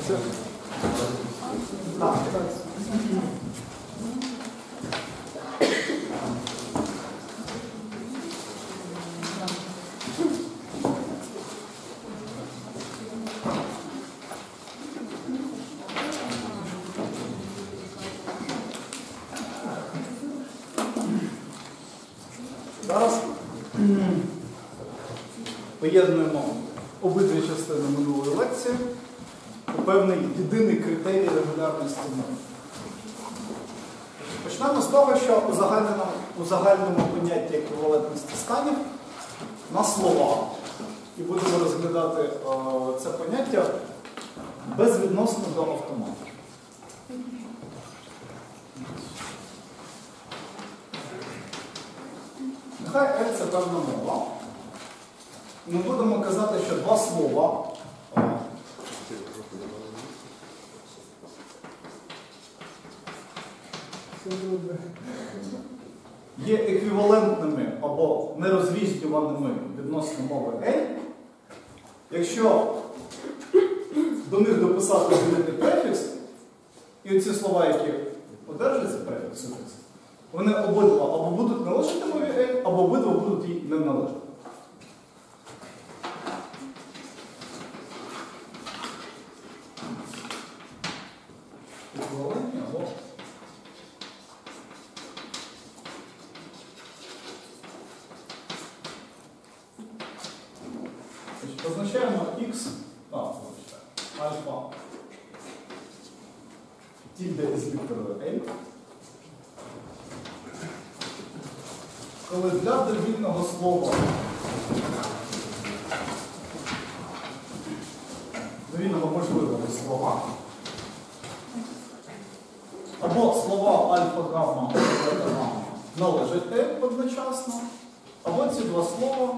Це... Так. Зараз поєднуємо обидві частини минулої лекції у певний єдиний критерій регулярності мови. Почнемо з того, що у загальному понятті еквівалентності станів на слова. І будемо розглядати це поняття безвідносно до автомату. Нехай F – це певна мова. Ми будемо казати, що два слова є еквівалентними або нерозрізнюваними відносно мови L, якщо до них дописати змінити префікс, і оці слова, які одержать цей префікс, вони обидва або будуть належати мові L, або обидва будуть їй не належати. Еквівалентні або позначаємо x, альфа тільде із літерою L, коли для довільного слова довільного можливого слова або слова альфа, гамма, бета, гамма належать L одночасно, або ці два слова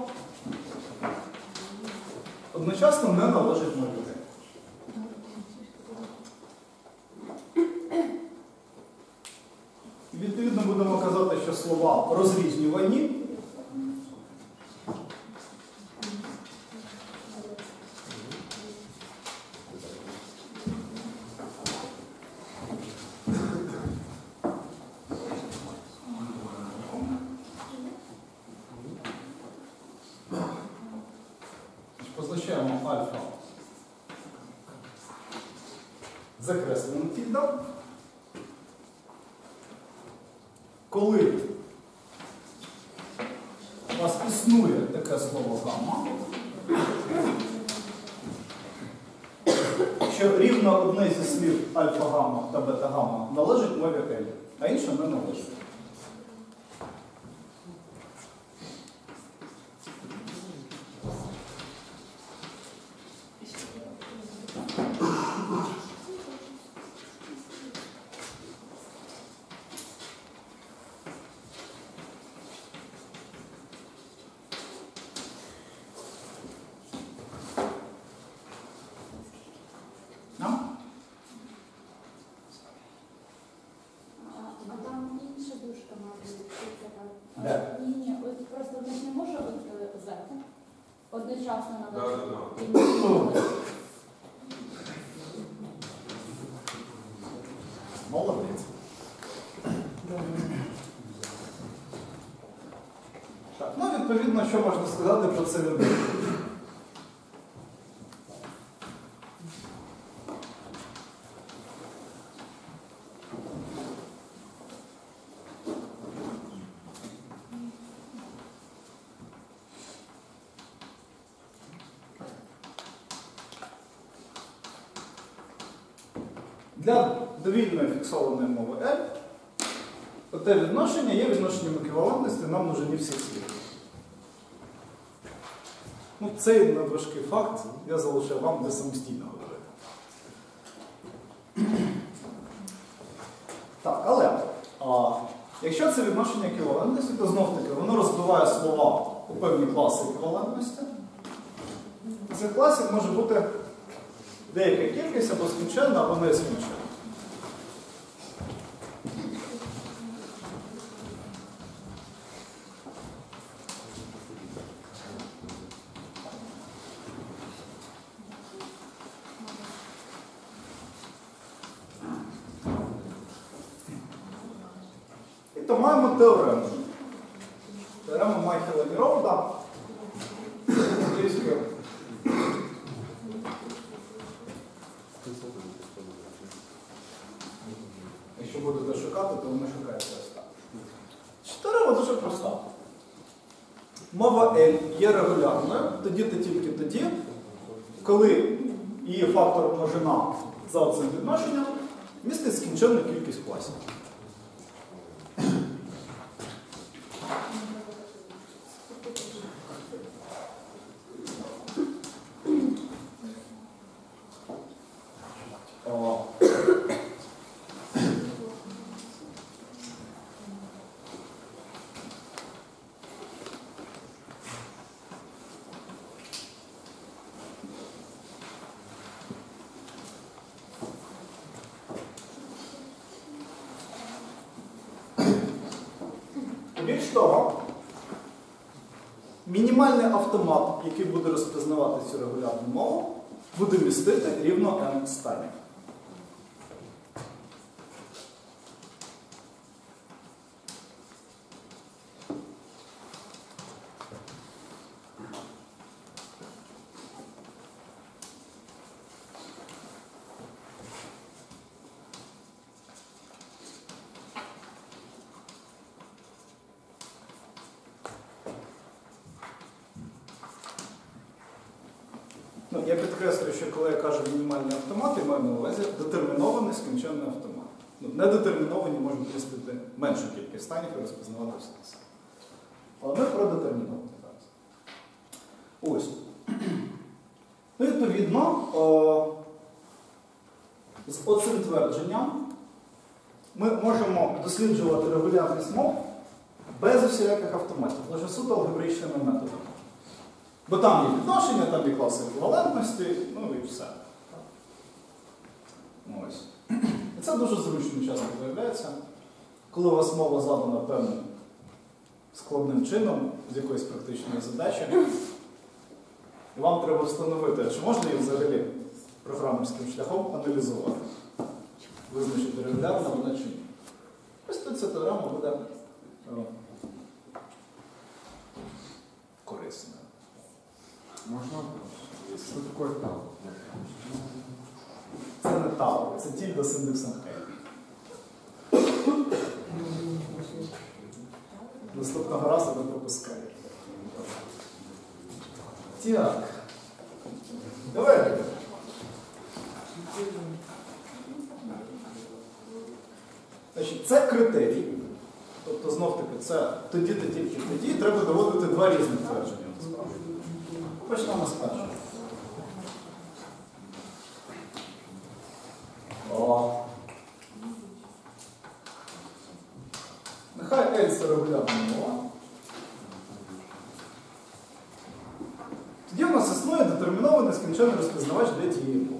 одночасно не належать мові L. І відповідно будемо казати, що слова розрізнювані позначаємо альфа закресленим тільдом. Коли у вас існує таке слово гамма, що рівно одне зі слів альфа-гамма та бета-гамма належить мові L, а інше не належить. Одночасно надо. Молодець. Так, ну, відповідно, що можна сказати про це відео? Для довільної фіксованої мови L те відношення є відношенням еквівалентності нам нужні всіх слів. Ну, цей неважкий факт я залишив вам для самостійного говорити. Так, але якщо це відношення еквівалентності, то знов-таки воно розбиває слова у певні класи еквівалентності. Цих класів може бути деяка кількість або скінченна, або не скінченна. Тобто маємо теорему. Теорема Майхела і Роуда. Англійською. Якщо будете шукати, то ви не шукаєте ось так. Теорема дуже проста. Мова L є регулярною тоді та тільки тоді, коли її фактор множина за цим відношенням містить скінченну кількість класів. Більш того, мінімальний автомат, який буде розпізнавати цю регулярну мову, буде містити рівно n станів. Я підкреслюю, що коли я кажу мінімальний автомат, я маю на увазі детермінований скінченний автомат. Недетерміновані можуть містити меншу кількість станів і розпізнавати все те саме. Але ми про детерміновані зараз. Ось. Відповідно, з оцим твердженням ми можемо досліджувати регулярність мов без усіляких автоматів, лише суто алгебраїчними методами. Бо там є відношення, там є класи еквівалентності, ну і все. Ось. І це дуже зручно часто виявляється, коли у вас мова задана певним складним чином з якоїсь практичної задачі, і вам треба встановити, чи можна її взагалі програмерським шляхом аналізувати, визначити регулярно вона чи ні. Ось тут ця теорема буде корисною. Можна? Що таке тау? Це не тау, це тільда з індексом K. Наступного разу не пропускаю. Так. Давай. Значить, це критерій. Тобто, знов-таки, це тоді-то тільки тоді. Треба доводити два різних твердження. Почнемо з першого. Нехай L це регулярна мова. Тоді в нас існує детермінований скінчений розпізнавач для тієї мови.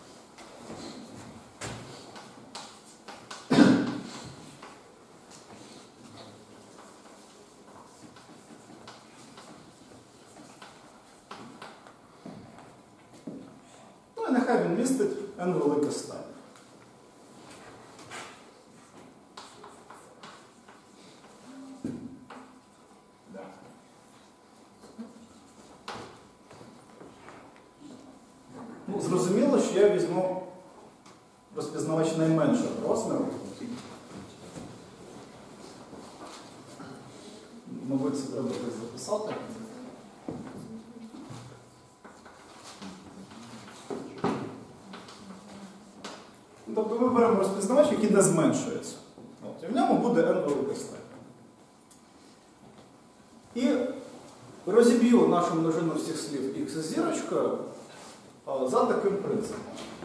Ну і нехай він містить n великих станів. Зрозуміло, що я візьму розпізнавач найменшого розміру. Мабуть, це треба десь записати. Тобто ми беремо розпізнавач, який не зменшується. І в ньому буде n великих станів. І розіб'ю нашу множину всіх слів x з зірочкою за таким принципом.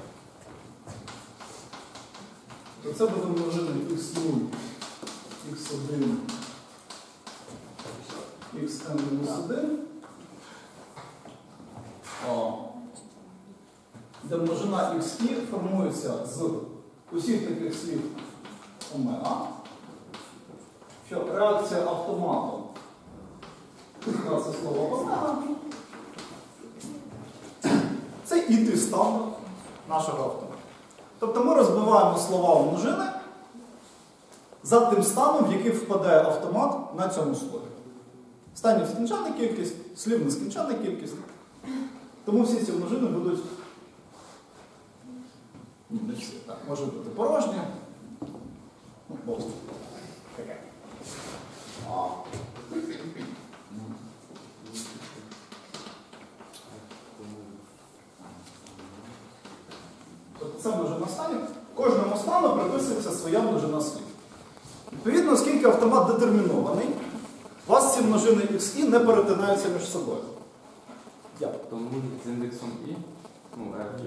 То це буде множина x0, x1, xn-1, де множина xi формується з усіх таких слів омега, що реакція автомату на це слово омега це іти стан нашого автомату. Тобто ми розбиваємо слова в множини за тим станом, в який впадає автомат на цьому слові. Станів скінченна кількість, слів нескінченна кількість. Тому всі ці множини будуть, не всі, так, може бути порожні. Ну, просто таке. Тобто це множина станів. Кожному стану приписується своя множина слів. Відповідно, оскільки автомат детермінований, у вас ці множини x і не перетинаються між собою. Як? Тому з індексом і, ну, F.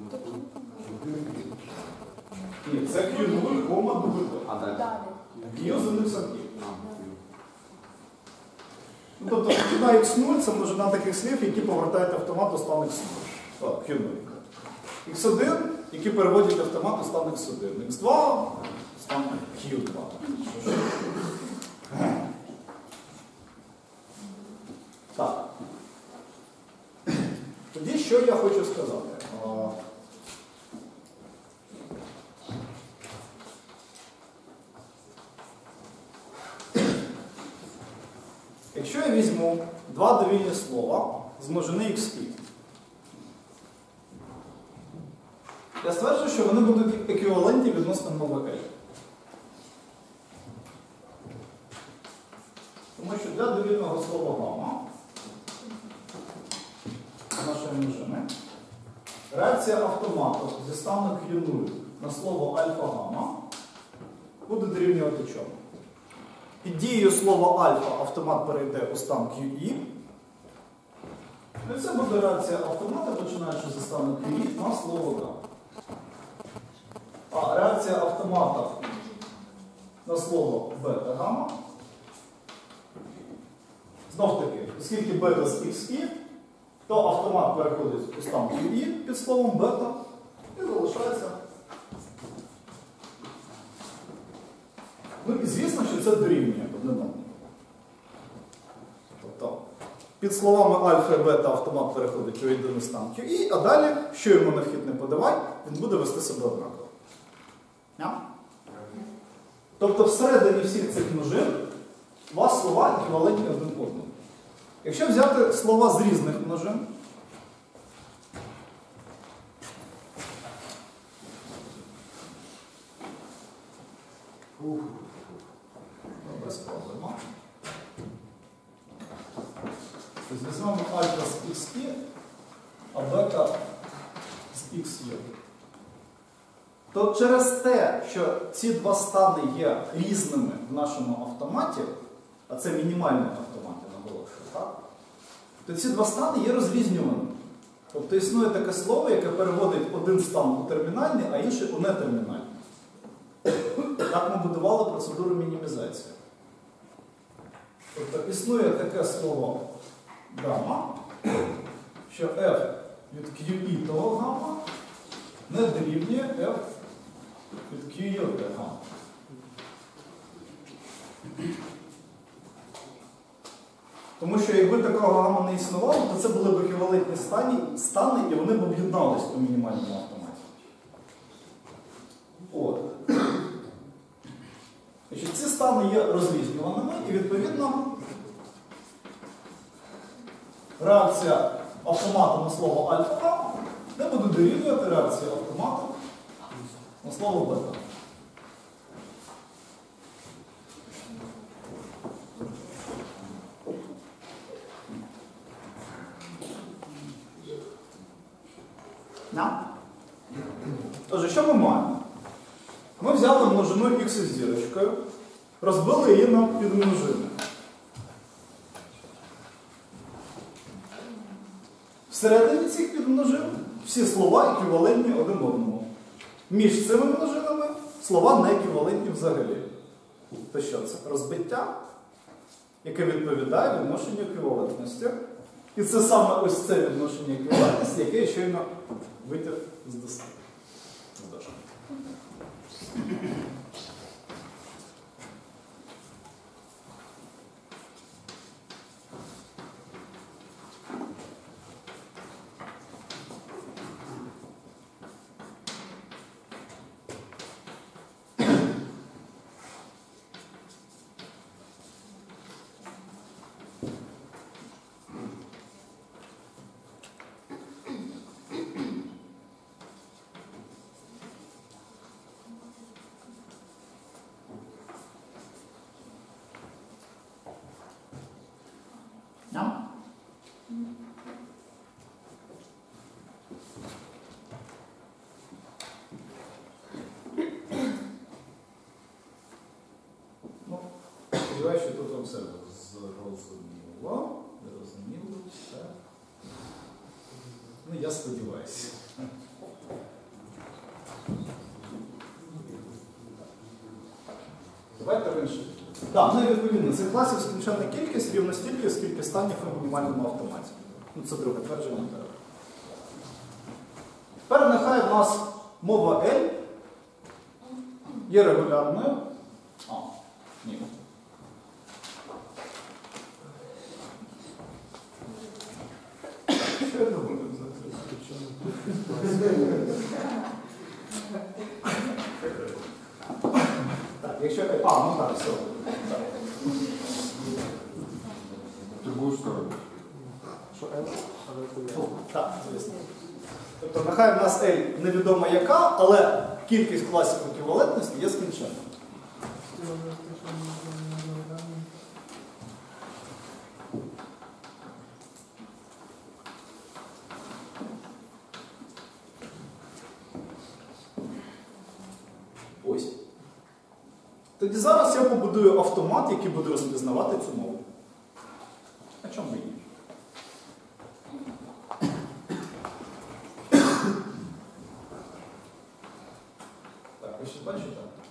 Ні, це Q0, кома, W. А далі? Q з індексом і. Ну, тобто, на x0 це множина таких слів, які повертають автомат у стан x0. Q0. x1, які переводять автомат у стан x1. x2 – стан Q2. Так. Тоді, що я хочу сказати? Якщо я візьму два довільні слова з множини xi, я стверджую, що вони будуть еквівалентні відносно мови L. Тому що для довільного слова гамма нашої множини реакція автомату зі стану Q0 на слово альфа-гамма буде дорівнювати чому? Під дією слова альфа автомат перейде у стан QE. І це буде реакція автомата, починаючи зі стану QE на слово гамма. А реакція автомата на слово бета-гамма. Знов таки, оскільки бета з XI, то автомат переходить у стан QE під словом бета і залишається. Ну і звісно, що це дорівнює одне одному. Тобто, під словами альфа і бета автомат переходить у єдиний стан QE, а далі, що йому на вхід не подавай, він буде вести себе однаково. Тобто всередині всіх цих множин у вас слова еквівалентні один одному. Якщо взяти слова з різних множин, без проблема. Тобто візьмемо альфа з xi, а бета з xi. То через те, що ці два стани є різними в нашому автоматі, а це мінімальний автомат, я наголошую, так? То ці два стани є розрізнюваними. Тобто існує таке слово, яке переводить один стан у термінальний, а інший у нетермінальний. Так ми будували процедуру мінімізації. Тобто існує таке слово гамма, що f від QE того гамма не дорівнює f від QE гамма. Тому що якби такого гамма не існувало, то це були б еквівалентні стани, і вони б об'єднались у мінімальному автоматі. От. Ці стани є розрізнюваними, і відповідно реакція автомату на слово альфа не буде дорівнювати реакції автомату на слово бета. Отже, що ми маємо? Ми взяли множину х із зірочкою, розбили її на підмножини. Всередині цих підмножин всі слова еквівалентні один одному. Між цими множинами слова не еквівалентні взагалі. То що це? Розбиття, яке відповідає відношенню еквівалентності. І це саме ось це відношення еквівалентності, яке я щойно витяг з доски. все зрозуміло. Зрозуміло, все. Ну, я сподіваюся. Давайте в інший. Так, ну і відповідно, цих класів скінченна кількість рівно стільки, скільки станів у мінімальному автоматі. Ну, це друге твердження. Тепер нехай в нас мова L є регулярною. А, ні. Що я думаю? Так, якщо... А, ну так, все. Ти будеш що робити? Що L? Так, звісно. Тобто нехай в нас L невідомо яка, але кількість класів еквівалентності є скінченною. Ось. Тоді зараз я побудую автомат, який буде розпізнавати цю мову. А чому би ні? Так, ви щось бачите?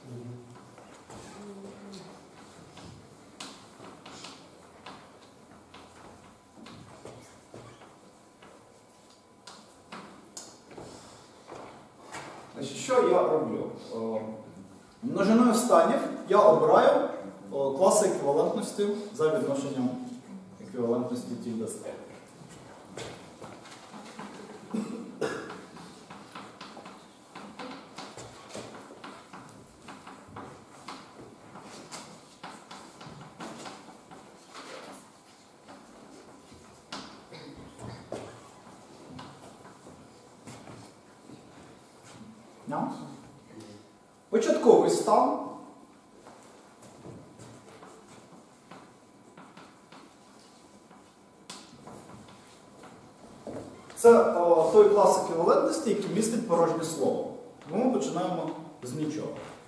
Значить, що я роблю? Множиною станів я обираю класи еквівалентності за відношенням еквівалентності тільда з L. Початковий стан. Це той клас еквівалентності, який містить порожнє слово. Ми починаємо з нічого.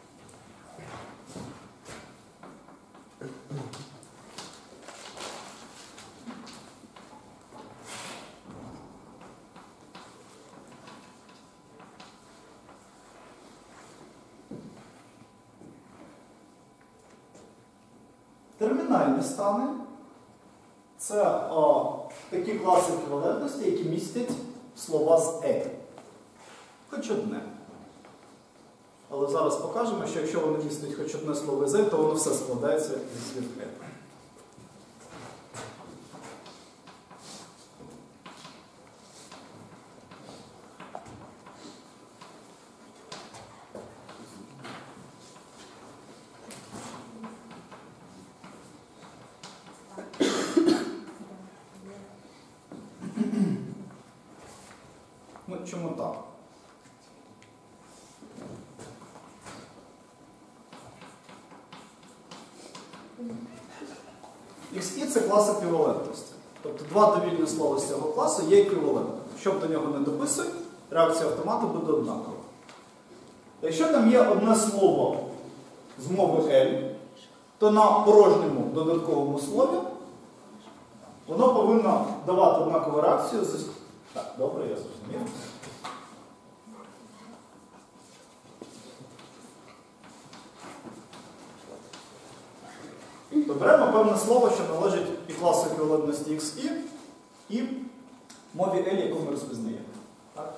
Термінальні стани – це такі класи еквівалентності, які містять слова з «е». Хоч одне. Але зараз покажемо, що якщо вони містять хоч одне слово з «е», то воно все складається зі слів «е». Ну, чому так? XI – це клас еквівалентності. Тобто два довільні слова з цього класу є еквівалентними. Щоб до нього не дописують, реакція автомату буде однакова. Якщо там є одне слово з мови L, то на порожньому додатковому слові воно повинно давати однакову реакцію з... Так, добре, я зрозумів. То беремо певне слово, що належить і класу еквівалентності XI, і мові L, яку ми розпізнаємо. Так?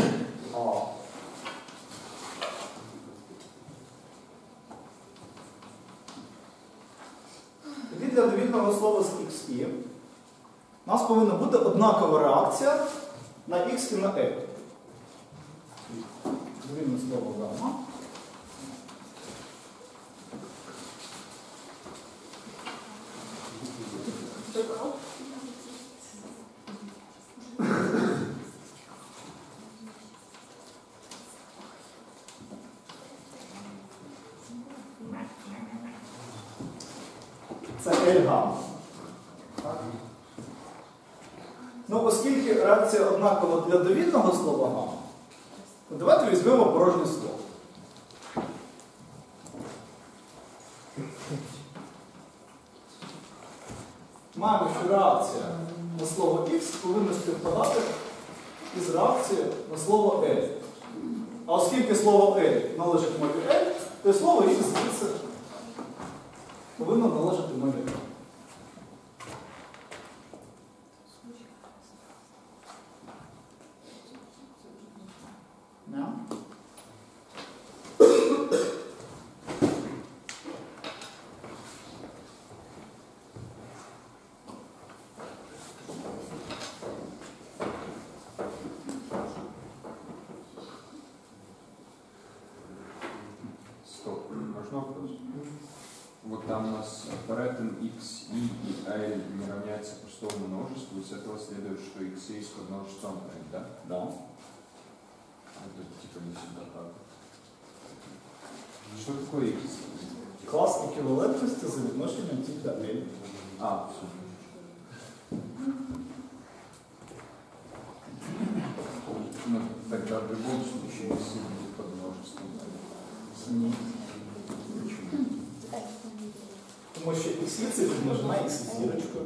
Тоді для довільного слова з XI у нас повинна бути однакова реакція на X і на L. Довільне слово гамма. Це L-гамма. Ну, оскільки реакція однакова для довільного слова гамма, то давайте візьмемо порожнє слово. маємо, що реакція на слово X повинна співпадати із реакцією на слово L. А оскільки слово L належить мові L, то слово X звідси повинно належати мові L. Yeah. Стоп, можно вопрос? Вот там у нас перетин x, y и l не равняется простому множеству, и с этого следует, что x есть под множеством l, да? Да. Это типа не всегда так. Что такое x? Клас еквівалентності за відношенням тільки до L. А, все. Ну, тогда в любом случае x будет под множеством l. Ні. Почему? Тому що x це підмножена x зірочкою.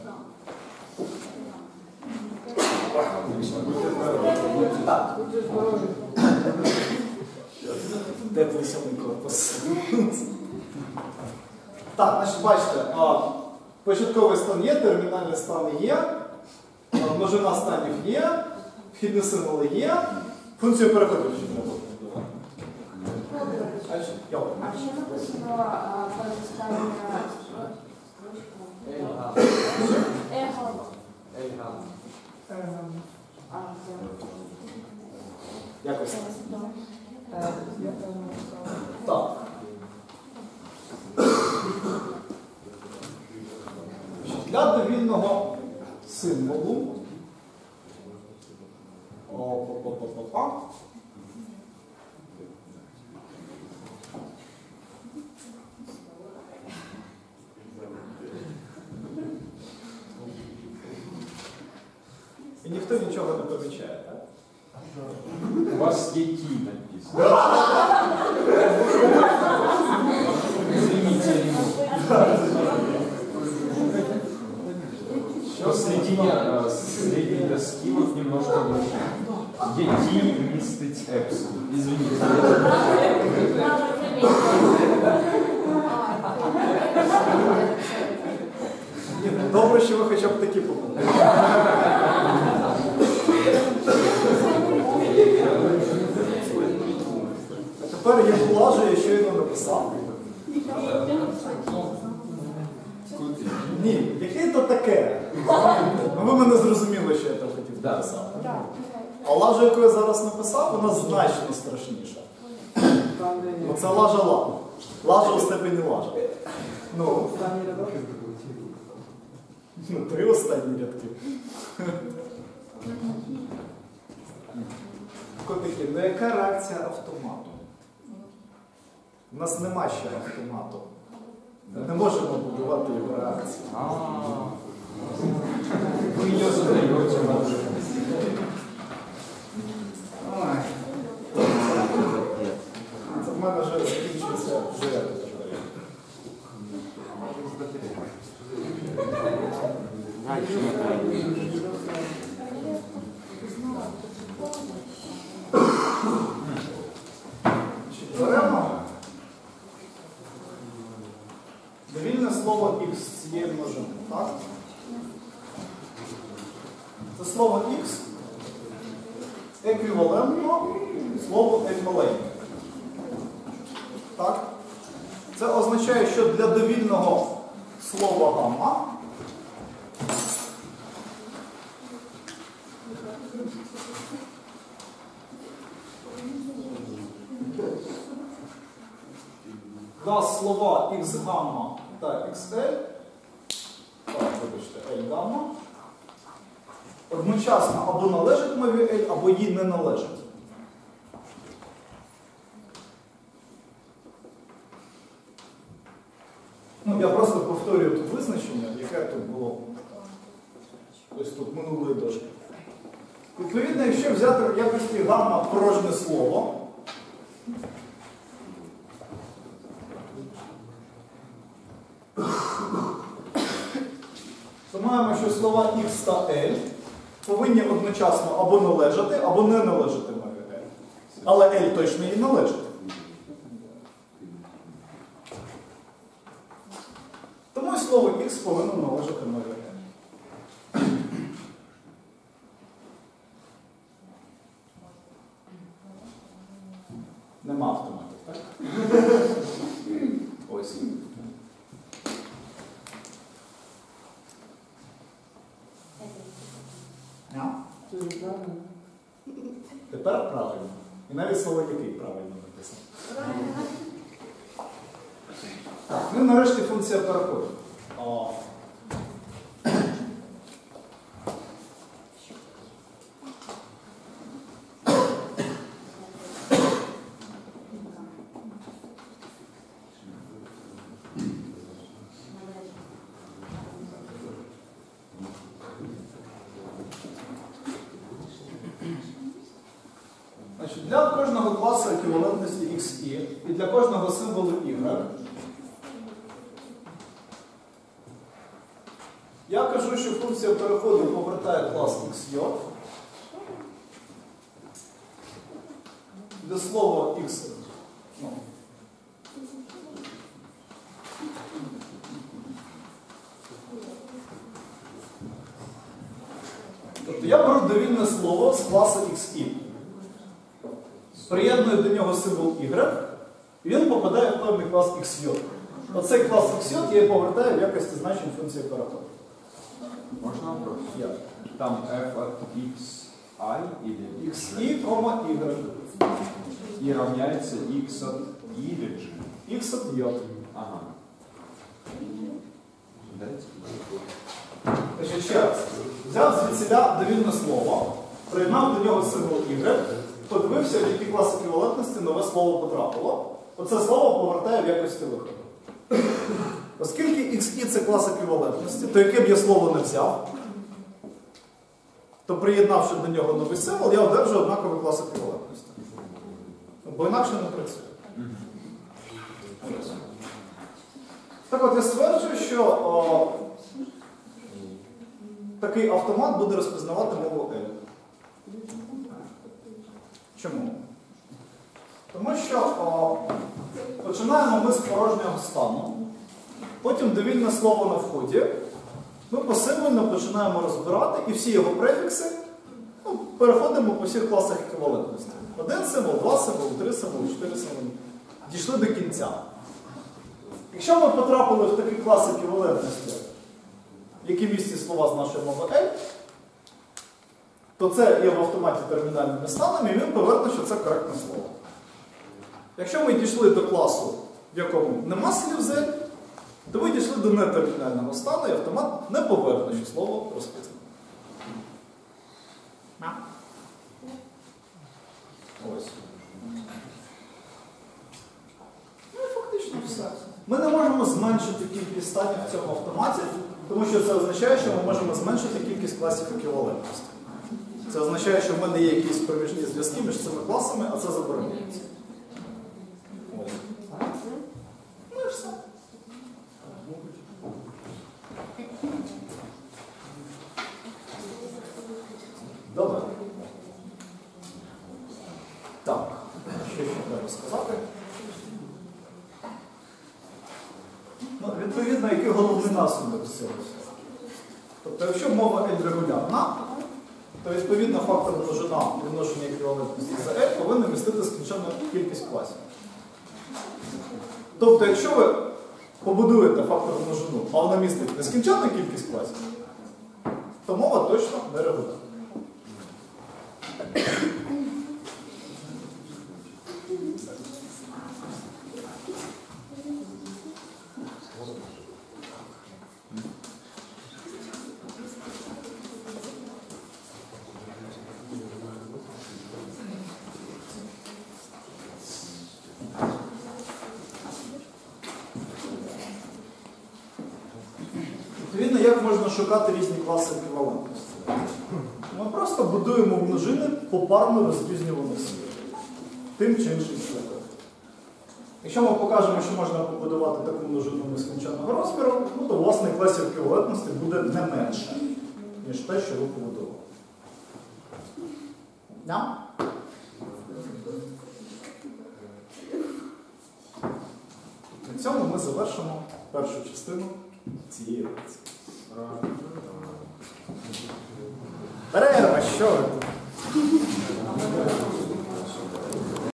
Так. Теплий сьомий корпус. Так, значить, бачите, початковий стан є, термінальні стани є, множина станів є, вхідні символи є, функцію переходу ще треба побудувати. А ще написано переставлення Якось так. Для довільного символу і ніхто нічого не помічає, так? У вас є ті написано. Извините, я не могу. Что среди доски вот немножко выше. Ети мистить эпсилон. Извините. Ні, ну, добре, що ви хоча б такі попали. А тепер є колажі, я щойно написав. Ні, яке то таке? Ну ви мене зрозуміли, що я там хотів написати. А лажа, яку я зараз написав, вона значно страшніша. Оце лажа-ла. Лажа у степені лажа. Ну, 3 останні рядки. Котики, ну яка реакція автомату? У нас нема ще автомату. Ми не можемо будувати його реакцію. Вы ее задаете, может. Це в мене вже закінчується вже. Беремо довільне слово X з цієї множини, так? Це слово X еквівалентно слову L маленьке. Так? Це означає, що для довільного слова гамма два слова X гамма та XL, так, вибачте, L гамма, одночасно або належать мові L, або їй не належать. Ну, я просто повторюю тут визначення, яке тут було ось тут минулої дошки. Відповідно, якщо взяти в якості гамма порожнє слово, маємо, що слова X та L повинні одночасно або належати, або не належати мові L. Але L точно їй належить. Тому і слово X повинно належати мові L. Нема автоматів, так? Ось. Тепер правильно. І навіть слово який правильно написано. Так, ну і нарешті функція переходу. Для кожного класу еквівалентності XI і для кожного символу Y я кажу, що функція переходу повертає клас XJ, де слово X. Тобто я беру довільне слово з класу XI. Приєдную до нього символ Y, і він попадає в певний клас XJ. Оцей клас XJ я повертаю в якості значень функції переходу. Можно вопрос? Я. Там f от xi или XI, Y. И равняется x от i или g? X от J. Ага. Дайте. Значить, ще раз. Взяв звідсіля довільне слово, приєднав до нього символ Y, подивився, в який клас еквівалентності нове слово потрапило. Оце слово повертає в якості виходу. Оскільки XI це клас еквівалентності, то яке б я слово не взяв, то приєднавши до нього новий символ, я одержу однаковий клас еквівалентності. Бо інакше не працює. Так от я стверджую, що такий автомат буде розпізнавати мову L. Чому? Тому що починаємо ми з порожнього стану, потім довільне слово на вході, ми посимвольно починаємо розбирати і всі його префікси переходимо по всіх класах еквівалентності. Один символ, два символи, три символи, чотири символи. Дійшли до кінця. Якщо ми потрапили в такий клас еквівалентності, які містять слова з нашої мови L, то це є в автоматі термінальними станами, і він поверне, що це коректне слово. Якщо ми дійшли до класу, в якому нема слів з L, то ми дійшли до нетермінального стану, і автомат не поверне, що слово розписане. Ось. Ну і фактично все. Ми не можемо зменшити кількість станів в цьому автоматі, тому що це означає, що ми можемо зменшити кількість класів еквівалентності. Це означає, що в мене є якісь проміжні зв'язки між цими класами, а це забороняється. Ось. Ну і все. Добре. Так, що ще треба сказати? Ну, відповідно, який головний наслідок з цього? Тобто, якщо мова L регулярна, то відповідно фактор множина відношення еквівалентності за L повинен містити скінченну кількість класів. Тобто, якщо ви побудуєте фактор множину, а вона містить нескінченну кількість класів, то мова точно не регулярна. Відповідно, як можна шукати різні класи еквівалентності? Ми просто будуємо множини попарно розрізнюваних слів. Тим чи іншим шляхом. Якщо ми покажемо, що можна побудувати таку множину нескінченного розміру, ну, то власне класів еквівалентності буде не менше, ніж те, що ви побудували. Да? На цьому ми завершимо першу частину цієї лекції. Перерва, що ви тут?